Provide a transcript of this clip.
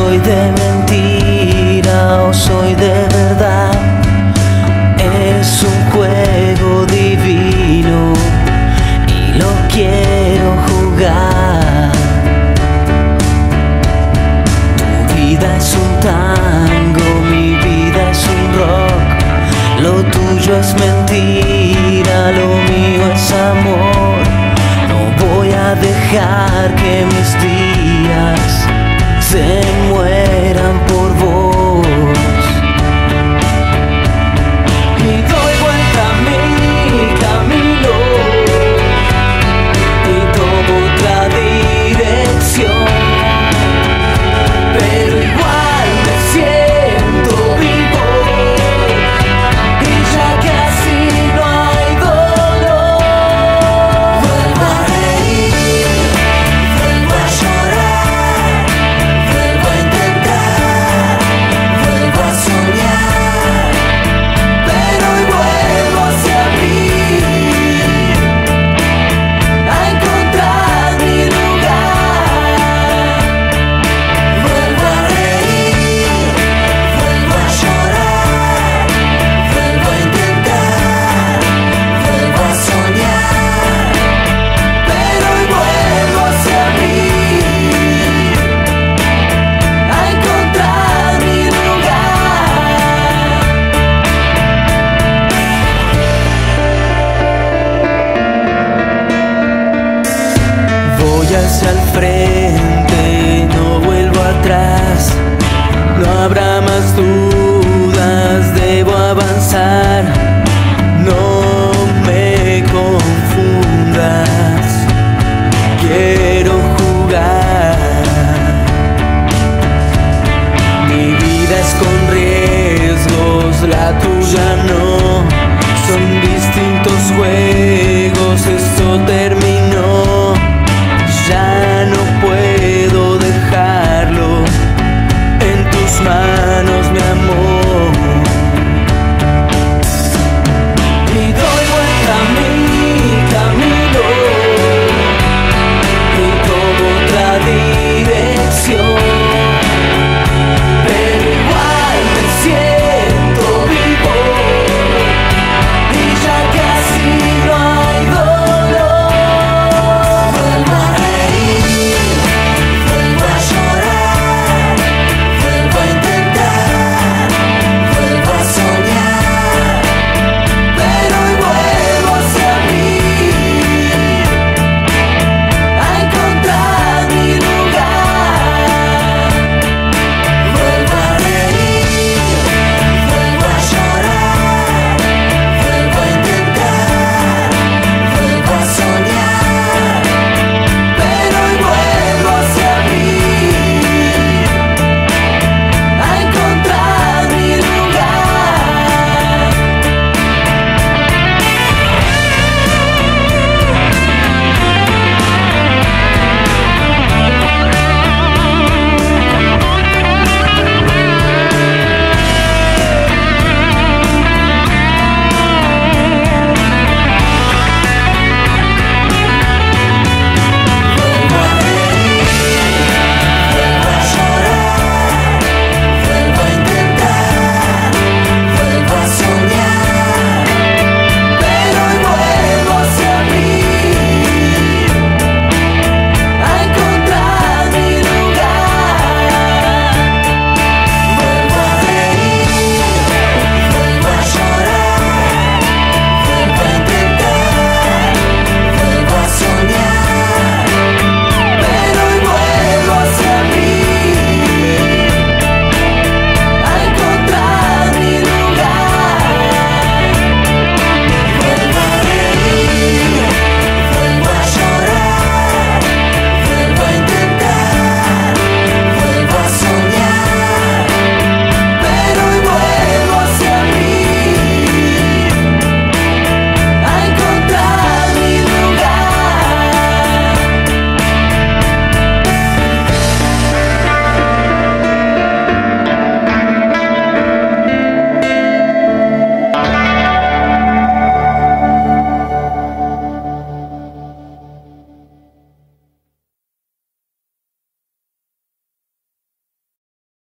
soy de mentira o soy de verdad. Es un juego divino y lo quiero jugar. Tu vida es un tango, mi vida es un rock. Lo tuyo es mentira, lo mío es amor. No voy a dejar que mis días se mueran por vos. Y doy vuelta a mi camino y tomo otra dirección, pero igual me siento vivo. Y ya casi no hay dolor. Vuelvo a reír, vuelvo a llorar, vuelvo a intentar, vuelvo a soñar, pero hoy vuelvo hacia mí, a encontrar mi lugar. Vuelvo a reír, vuelvo a llorar, vuelvo a intentar, vuelvo a soñar, pero hoy vuelvo hacia mí, a encontrar mi lugar. Voy hacia el frente, no vuelvo atrás.